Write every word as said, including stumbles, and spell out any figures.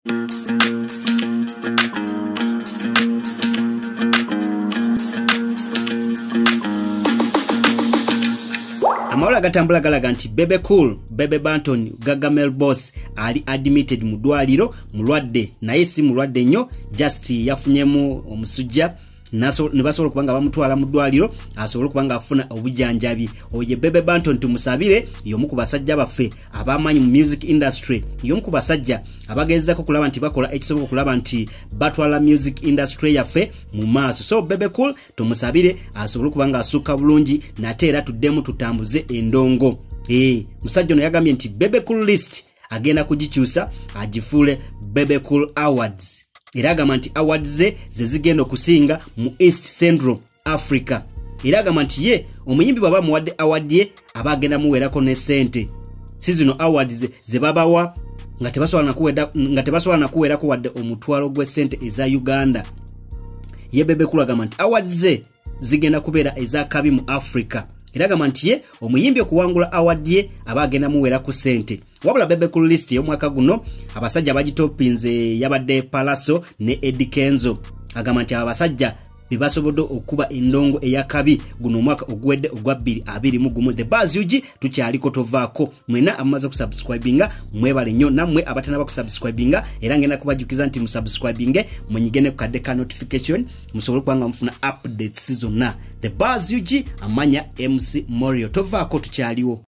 Amawula gatambula galaga nti Bebe Cool, Bebe Banton, Gargamel Boss ali admitted mu ddwaliro mulwadde naye si mulwadde nnyo, just yafunyemu omusujja naso ne basobola kubanga bamutwala mu ddwaliro asobola kubanga afuna obujjanjabi. Oye Bebe Banton tumusabire yomu ku basajja baffe abamanyi mu music industry, yomu ku basajja abagezezaako kulaba nti bakola ekisoboka okulaba nti batwala music industry yaffe mu maaso. So Bebe Cool tumusabire asobola kubanga asuka bulungi nate era tuddemu tutambuze endongo. Eh, musajja ono yagambye nti Bebe Cool list agenda kugikyusa agifuule Bebe Cool Awards. Era agamba nti awards ze zezigenda okusinga mu East Central Africa. Era agamba nti ye omuyimbi baba muwadde award ye aba agenda muweerako ne sente. Si zino awards ze, ze babawa nga tebasobola na kuweda nga tebasobola na kuweerako wadde omutwalo gwe sente eza Uganda. Ye Bebe Cool agamba nti awards ze zigenda kubeera eza kabi mu Africa. Era agamba nti ye omuyimbi okuwangula award ye aba agenda muweerako sente. Wabula Bebe Cool list y'omwaka guno abasajja bagitopinze yabadde Palaso ne Eddie Kenzo. Agamba nti abasajja bebasobodde okuba endongo eyakabi guno omwaka ogwedde ogwa bbiri abiri mu gumu. The Buzz U G tukyaliko tovaako. Mwena amaze kusubscribinga mwebale nnyo, nammwe abatanaba kusubscribinga era ngenda kubajukiza nti musubscribinge munyigene ku kadde ka notification musobole kubanga mufuna updates zonna. The Buzz U G amanya M C Morio. Tovaako tukyaliwo.